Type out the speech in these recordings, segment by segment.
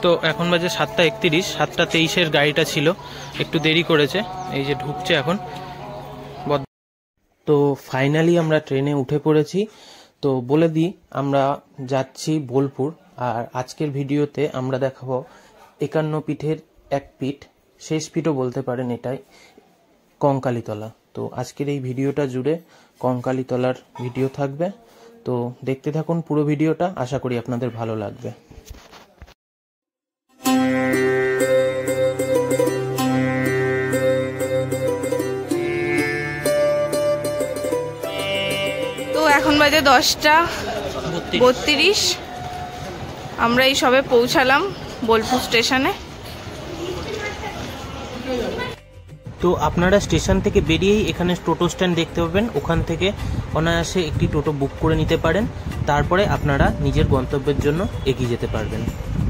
তো এখন বাজে 7:31, 7:23 গাড়িটা ছিল, একটু দেরি করেছে, এই যে ঢুকছে এখন। তো ফাইনালি আমরা ট্রেনে উঠে পড়েছি। তো বলে দিই আমরা যাচ্ছি বোলপুর, আর আজকের ভিডিওতে আমরা দেখাবো 51 পীঠের এক পীঠ, শেষ পীঠও বলতে পারেন এটাই, কঙ্কালীতলা। তো আজকের এই ভিডিওটা জুড়ে কঙ্কালীতলার ভিডিও থাকবে, তো দেখতে থাকুন পুরো ভিডিওটা, আশা করি আপনাদের ভালো লাগবে। তো এখন বাজে 10:32, আমরা এই সবে পৌঁছালাম বোলপুর স্টেশনে। তো আপনারা স্টেশন থেকে বেরিয়েই এখানে টোটো স্ট্যান্ড দেখতে পাবেন, ওখান থেকে অনায়াসে একটি টোটো বুক করে নিতে পারেন, তারপরে আপনারা নিজের গন্তব্যের জন্য এগিয়ে যেতে পারবেন।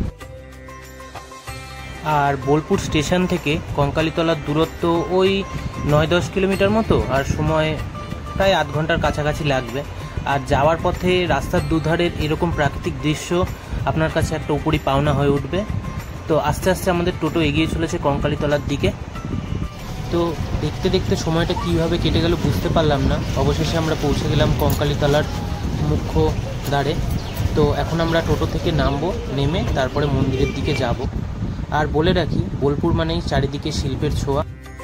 আর বোলপুর স্টেশন থেকে কঙ্কালীতলার দূরত্ব ওই 9-10 কিলোমিটার মতো, আর সময় প্রায় আধ ঘন্টার কাছাকাছি লাগবে। আর যাওয়ার পথে রাস্তার দুধারের এরকম প্রাকৃতিক দৃশ্য আপনার কাছে একটা উপরি পাওনা হয়ে উঠবে। তো আস্তে আস্তে আমাদের টোটো এগিয়ে চলেছে কঙ্কালীতলার দিকে। তো দেখতে দেখতে সময়টা কীভাবে কেটে গেল বুঝতে পারলাম না, অবশেষে আমরা পৌঁছে গেলাম কঙ্কালীতলার মুখ্য দ্বারে। তো এখন আমরা টোটো থেকে নামবো, নেমে তারপরে মন্দিরের দিকে যাব। আর বলে রাখি, বোলপুর মানেই চারিদিকে শিল্পের ছোঁয়া।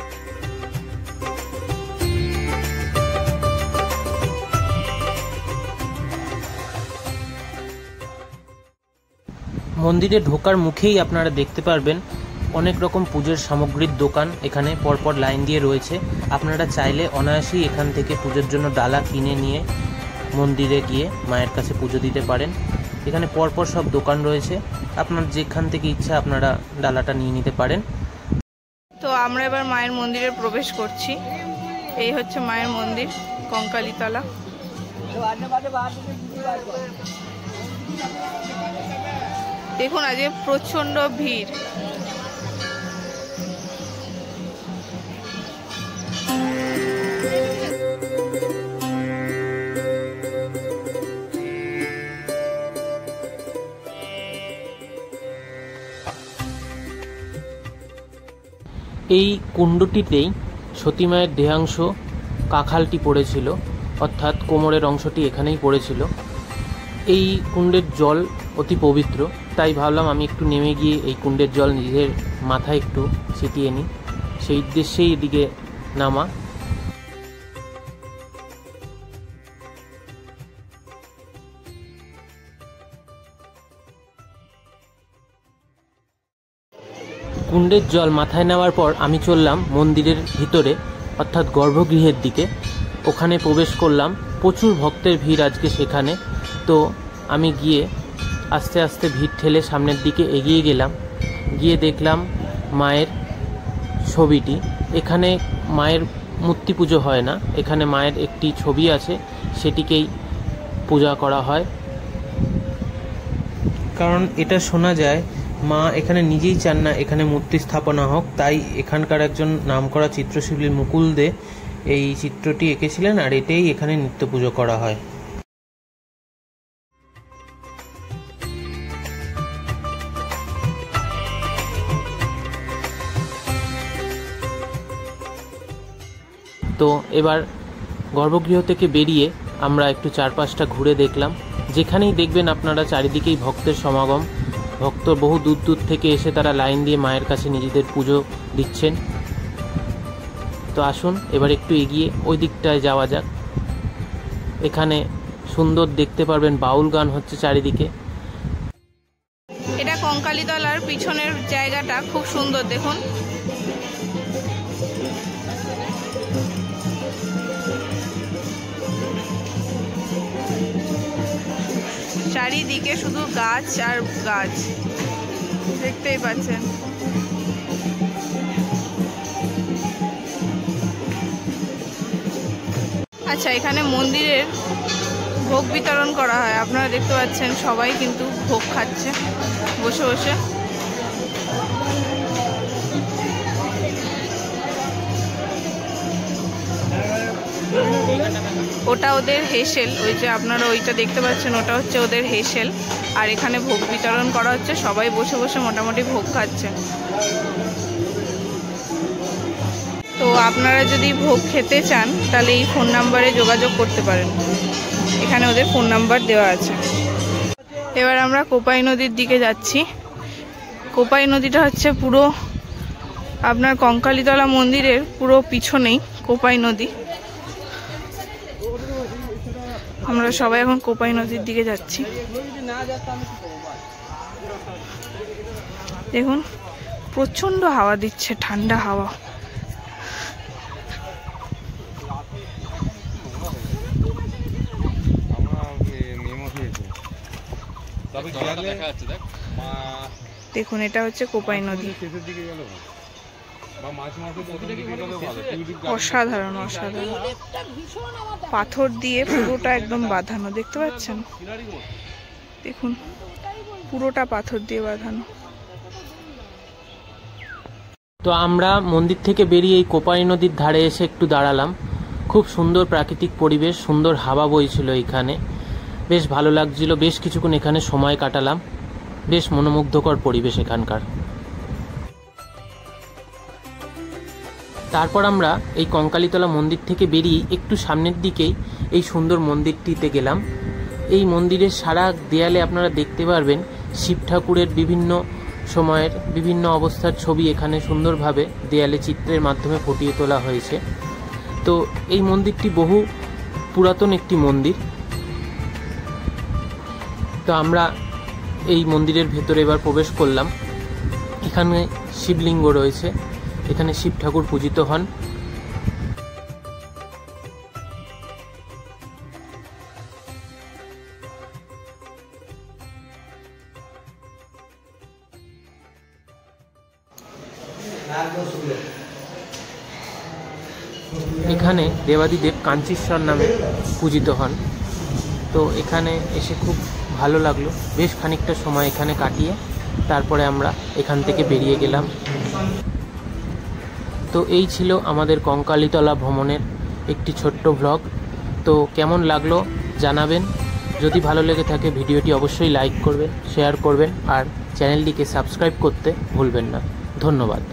মন্দিরে ঢোকার মুখেই আপনারা দেখতে পারবেন অনেক রকম পুজোর সামগ্রীর দোকান এখানে পরপর লাইন দিয়ে রয়েছে। আপনারা চাইলে অনায়াসেই এখান থেকে পুজোর জন্য ডালা কিনে নিয়ে মন্দিরে গিয়ে মায়ের কাছে পুজো দিতে পারেন। এখানে পরপর সব দোকান রয়েছে, আপনার যেখান থেকে ইচ্ছা আপনারা ডালাটা নিয়ে নিতে পারেন। তো আমরা এবার মায়ের মন্দিরে প্রবেশ করছি। এই হচ্ছে মায়ের মন্দির, কঙ্কালীতলা। দেখুন আজকে প্রচন্ড ভিড়। এই কুণ্ডটিতেই সতী মায়ের দেহাংশ কাখালটি পড়েছিল, অর্থাৎ কোমরের অংশটি এখানেই পড়েছিল। এই কুণ্ডের জল অতি পবিত্র, তাই ভাবলাম আমি একটু নেমে গিয়ে এই কুণ্ডের জল নিজের মাথায় একটু ছিটিয়ে নিই, সেই উদ্দেশ্যেই এদিকে নামা। কুণ্ডের জল মাথায় নেওয়ার পর আমি চললাম মন্দিরের ভিতরে, অর্থাৎ গর্ভগৃহের দিকে। ওখানে প্রবেশ করলাম, প্রচুর ভক্তের ভিড় আজকে সেখানে। তো আমি গিয়ে আস্তে আস্তে ভিড় ঠেলে সামনের দিকে এগিয়ে গেলাম, গিয়ে দেখলাম মায়ের ছবিটি। এখানে মায়ের মূর্তি পুজো হয় না, এখানে মায়ের একটি ছবি আছে, সেটিকেই পূজা করা হয়। কারণ এটা শোনা যায় মা এখানে নিজেই চান না এখানে মূর্তি স্থাপনা হোক, তাই এখানকার একজন নামকরা চিত্রশিল্পী মুকুল দে এই চিত্রটি এঁকেছিলেন, আর এটাই এখানে নিত্য পুজো করা হয়। তো এবার গর্ভগৃহ থেকে বেরিয়ে আমরা একটু চারপাশটা ঘুরে দেখলাম। যেখানেই দেখবেন আপনারা চারিদিকেই ভক্তের সমাগম, ভক্ত বহু দূর দূর থেকে এসে তারা লাইন দিয়ে মায়ের কাছে নিজেদের পুজো দিচ্ছেন। তো আসুন এবার একটু এগিয়ে ওই দিকটায় যাওয়া যাক। এখানে সুন্দর দেখতে পারবেন বাউল গান হচ্ছে চারিদিকে। এটা কঙ্কালীতলার পিছনের জায়গাটা খুব সুন্দর, দেখুন। চারিদিকে শুধু গাছ আর গাছ, দেখতেই পাচ্ছেন। আচ্ছা, এখানে মন্দিরের ভোগ বিতরণ করা হয়, আপনারা দেখতে পাচ্ছেন সবাই কিন্তু ভোগ খাচ্ছে বসে বসে। ওটা ওদের হেসেল, ওই যে আপনারা ওইটা দেখতে পাচ্ছেন ওটা হচ্ছে ওদের হেসেল। আর এখানে ভোগ বিতরণ করা হচ্ছে, সবাই বসে বসে মোটামুটি ভোগ খাচ্ছে। তো আপনারা যদি ভোগ খেতে চান তাহলে এই ফোন নাম্বারে যোগাযোগ করতে পারেন, এখানে ওদের ফোন নাম্বার দেওয়া আছে। এবার আমরা কোপাই নদীর দিকে যাচ্ছি। কোপাই নদীটা হচ্ছে পুরো আপনার কঙ্কালীতলা মন্দিরের পুরো পিছনেই কোপাই নদী। আমরা সবাই এখন কোপাই নদীর দিকে যাচ্ছি। দেখুন প্রচন্ড হাওয়া দিচ্ছে, ঠান্ডা হাওয়া। দেখুন এটা হচ্ছে কোপাই নদী, অসাধারণ অসাধারণ। পাথর দিয়ে পুরোটা একদম বাঁধানো, দেখতে পাচ্ছেন? দেখুন পুরোটা পাথর দিয়ে বাঁধানো। তো আমরা মন্দির থেকে বেরিয়ে এই কোপাই নদীর ধারে এসে একটু দাঁড়ালাম। খুব সুন্দর প্রাকৃতিক পরিবেশ, সুন্দর হাওয়া বইছিল এখানে, বেশ ভালো লাগছিল। বেশ কিছুক্ষণ এখানে সময় কাটালাম, বেশ মনোমুগ্ধকর পরিবেশ এখানকার। তারপর আমরা এই কঙ্কালীতলা মন্দির থেকে বেরিয়ে একটু সামনের দিকেই এই সুন্দর মন্দিরটিতে গেলাম। এই মন্দিরের সারা দেয়ালে আপনারা দেখতে পারবেন শিব ঠাকুরের বিভিন্ন সময়ের বিভিন্ন অবস্থার ছবি এখানে সুন্দরভাবে দেয়ালে চিত্রের মাধ্যমে ফুটিয়ে তোলা হয়েছে। তো এই মন্দিরটি বহু পুরাতন একটি মন্দির। তো আমরা এই মন্দিরের ভেতরে এবার প্রবেশ করলাম। এখানে শিবলিঙ্গ রয়েছে, এখানে শিব ঠাকুর পূজিত হন। এখানে দেবাদিদেব কাঞ্চীশ্বর নামে পূজিত হন। তো এখানে এসে খুব ভালো লাগলো, বেশ খানিকটা সময় এখানে কাটিয়ে তারপরে আমরা এখান থেকে বেরিয়ে গেলাম। তো এই ছিল আমাদের কঙ্কালীতলা ভ্রমণের একটি ছোট্ট ভ্লগ। তো কেমন লাগলো জানাবেন। যদি ভালো লেগে থাকে ভিডিওটি অবশ্যই লাইক করবেন, শেয়ার করবেন আর চ্যানেলটিকে সাবস্ক্রাইব করতে ভুলবেন না। ধন্যবাদ।